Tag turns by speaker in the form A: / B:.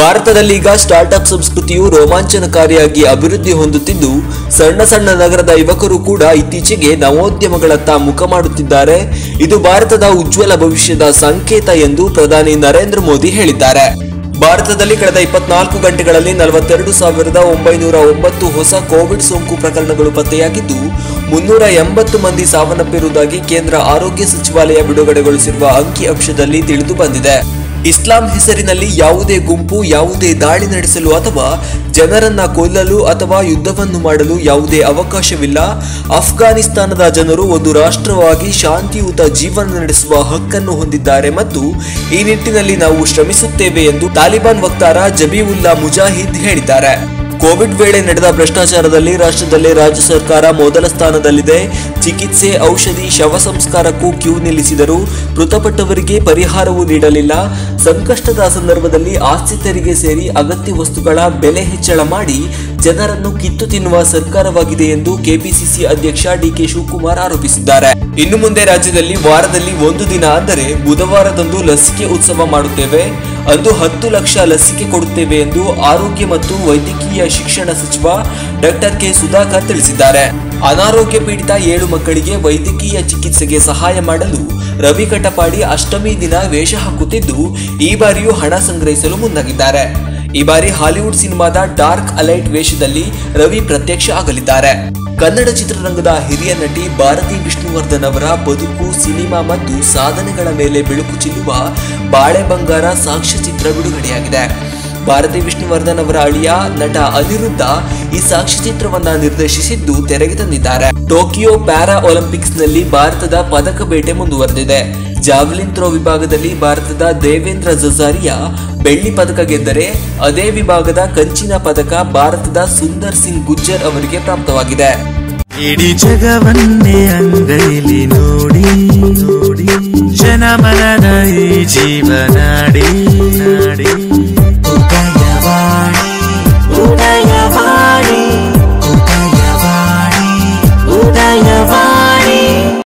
A: ಭಾರತದಲ್ಲೀಗ startup ಸಂಸ್ಕೃತಿಯು ರೋಮಾಂಚನಕಾರಿಯಾಗಿ ಅಭಿವೃದ್ಧಿ ಹೊಂದುತ್ತಿದ್ದು, ಸಣ್ಣ ಸಣ್ಣ ನಗರದ ಯುವಕರು ಕೂಡ ಇತ್ತೀಚೆಗೆ ನವೋದ್ಯಮಗಳತ್ತ ಮುಖ ಮಾಡುತ್ತಿದ್ದಾರೆ. ಇದು ಭಾರತದ ಉಜ್ವಲ ಭವಿಷ್ಯದ ಸಂಕೇತ ಎಂದು ಪ್ರಧಾನಿ ನರೇಂದ್ರ ಮೋದಿ ಹೇಳಿದ್ದಾರೆ. ಭಾರತದಲ್ಲಿ ಕಳೆದ 24 ಗಂಟೆಗಳಲ್ಲಿ 42,909 ಹೊಸ ಕೋವಿಡ್ ಸೋಂಕು ಪ್ರಕರಣಗಳು ಪತ್ತೆಯಾಗಿದ್ದು, 380 ಮಂದಿ ಸಾವನ್ನಪ್ಪಿರುವುದಾಗಿ ಕೇಂದ್ರ ಆರೋಗ್ಯ ಸಚಿವಾಲಯ ಬಿಡುಗಡೆಗೊಳಿಸಿರುವ ಅಂಕಿ ಅಂಶದಲ್ಲಿ ತಿಳಿದು ಬಂದಿದೆ. ಇಸ್ಲಾಂ ಹೆಸರಿನಲ್ಲಿ ಯಾವುದೇ ಗುಂಪು ಯಾವುದೇ ದಾಳಿ ನಡೆಸಲು ಅಥವಾ ಜನರನ್ನ ಕೊಲ್ಲಲು ಅಥವಾ ಯುದ್ಧವನ್ನು ಮಾಡಲು ಯಾವುದೇ ಅವಕಾಶವಿಲ್ಲ. ಅಫ್ಘಾನಿಸ್ತಾನದ ಜನರು ಒಂದು ರಾಷ್ಟ್ರವಾಗಿ ಶಾಂತಿಯುತ ಜೀವನ ನಡೆಸುವ ಹಕ್ಕನ್ನು ಹೊಂದಿದ್ದಾರೆ ಮತ್ತು ಈ ನಿಟ್ಟಿನಲ್ಲಿ ನಾವು ಶ್ರಮಿಸುತ್ತೇವೆ ಎಂದು ತಾಲಿಬಾನ್ ವಕ್ತಾರ ಜಬೀವುಲ್ಲಾ ಮುಜಾಹಿದ್ ಹೇಳಿದ್ದಾರೆ. ಕೋವಿಡ್ ವೇಳೆ ನಡೆದ ಭ್ರಷ್ಟಾಚಾರದಲ್ಲಿ ರಾಷ್ಟ್ರದಲ್ಲೇ ರಾಜ್ಯ ಸರ್ಕಾರ ಮೊದಲ ಸ್ಥಾನದಲ್ಲಿದೆ. ಚಿಕಿತ್ಸೆ, ಔಷಧಿ, ಶವ ಸಂಸ್ಕಾರಕ್ಕೂ ಕ್ಯೂ ನಿಲ್ಲಿಸಿದರು. ಮೃತಪಟ್ಟವರಿಗೆ ಪರಿಹಾರವೂ ನೀಡಲಿಲ್ಲ. ಸಂಕಷ್ಟದ ಸಂದರ್ಭದಲ್ಲಿ ಆಸ್ತಿ ತೆರಿಗೆ ಸೇರಿ ಅಗತ್ಯ ವಸ್ತುಗಳ ಬೆಲೆ ಹೆಚ್ಚಳ ಮಾಡಿ ಜನರನ್ನು ಕಿತ್ತು ತಿನ್ನುವ ಸರ್ಕಾರವಾಗಿದೆ ಎಂದು ಕೆಪಿಸಿಸಿ ಅಧ್ಯಕ್ಷ ಡಿಕೆ ಶಿವಕುಮಾರ್ ಆರೋಪಿಸಿದ್ದಾರೆ. ಇನ್ನು ಮುಂದೆ ರಾಜ್ಯದಲ್ಲಿ ವಾರದಲ್ಲಿ ಒಂದು ದಿನ ಅಂದರೆ ಬುಧವಾರದಂದು ಲಸಿಕೆ ಉತ್ಸವ ಮಾಡುತ್ತೇವೆ. ಅಂದು 10 ಲಕ್ಷ ಲಸಿಕೆ ಕೊಡುತ್ತೇವೆ ಎಂದು ಆರೋಗ್ಯ ಮತ್ತು ವೈದ್ಯಕೀಯ ಶಿಕ್ಷಣ ಸಚಿವ ಡಾಕ್ಟರ್ ಕೆ ಸುಧಾಕರ್ ತಿಳಿಸಿದ್ದಾರೆ. ಅನಾರೋಗ್ಯ ಪೀಡಿತ 7 ಮಕ್ಕಳಿಗೆ ವೈದ್ಯಕೀಯ ಚಿಕಿತ್ಸೆಗೆ ಸಹಾಯ ಮಾಡಲು ರವಿ ಕಟಪಾಡಿ ಅಷ್ಟಮಿ ದಿನ ವೇಷ ಹಾಕುತ್ತಿದ್ದು, ಈ ಬಾರಿಯೂ ಹಣ ಸಂಗ್ರಹಿಸಲು ಮುಂದಾಗಿದ್ದಾರೆ. ಈ ಬಾರಿ ಹಾಲಿವುಡ್ ಸಿನಿಮಾದ ಡಾರ್ಕ್ ಅಲೈಟ್ ವೇಷದಲ್ಲಿ ರವಿ ಪ್ರತ್ಯಕ್ಷ ಆಗಲಿದ್ದಾರೆ. ಕನ್ನಡ ಚಿತ್ರರಂಗದ ಹಿರಿಯ ನಟಿ ಭಾರತಿ ವಿಷ್ಣುವರ್ಧನ್ ಅವರ ಬದುಕು, ಸಿನಿಮಾ ಮತ್ತು ಸಾಧನೆಗಳ ಮೇಲೆ ಬೆಳಕು ಚೆಲ್ಲುವ ಬಾಳೆ ಬಂಗಾರ ಸಾಕ್ಷ್ಯಚಿತ್ರ ಬಿಡುಗಡೆಯಾಗಿದೆ. ಭಾರತಿ ವಿಷ್ಣುವರ್ಧನ್ ಅವರ ಅಳಿಯ ನಟ ಅನಿರುದ್ಧ ಈ ಸಾಕ್ಷ್ಯಚಿತ್ರವನ್ನ ನಿರ್ದೇಶಿಸಿದ್ದು ತೆರೆಗೆ ತಂದಿದ್ದಾರೆ. ಟೋಕಿಯೋ ಪ್ಯಾರಾ ಒಲಿಂಪಿಕ್ಸ್ ನಲ್ಲಿ ಭಾರತದ ಪದಕ ಬೇಟೆ ಮುಂದುವರೆದಿದೆ. ಜಾವೆಲಿನ್ ಥ್ರೋ ವಿಭಾಗದಲ್ಲಿ ಭಾರತದ ದೇವೇಂದ್ರ ಜಜಾರಿಯಾ ಬೆಳ್ಳಿ ಪದಕ ಗೆದ್ದರೆ, ಅದೇ ವಿಭಾಗದ ಕಂಚಿನ ಪದಕ ಭಾರತದ ಸುಂದರ್ ಸಿಂಗ್ ಗುಜ್ಜರ್ ಅವರಿಗೆ ಪ್ರಾಪ್ತವಾಗಿದೆ.
B: ಇಡೀ ಜಗವನ್ನೇ ಅಂಗೈಲಿ ನೋಡಿ ಜನಮನದ ಈ ಜೀವನಾಡಿ